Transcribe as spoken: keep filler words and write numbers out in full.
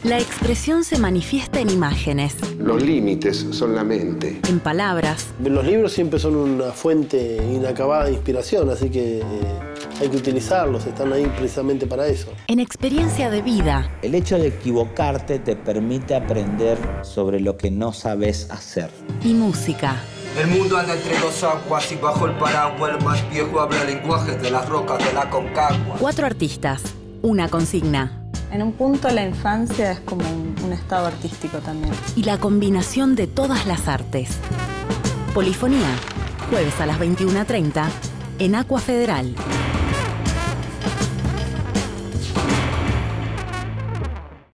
La expresión se manifiesta en imágenes. Los límites son la mente. En palabras. Los libros siempre son una fuente inacabada de inspiración, así que eh, hay que utilizarlos, están ahí precisamente para eso. En experiencia de vida. El hecho de equivocarte te permite aprender sobre lo que no sabes hacer. Y música. El mundo anda entre dos aguas y bajo el paraguas el más viejo habla lenguajes de las rocas de la Concagua. Cuatro artistas, una consigna. En un punto la infancia es como un, un estado artístico también. Y la combinación de todas las artes. Polifonía, jueves a las veintiuna treinta en Aqua Federal.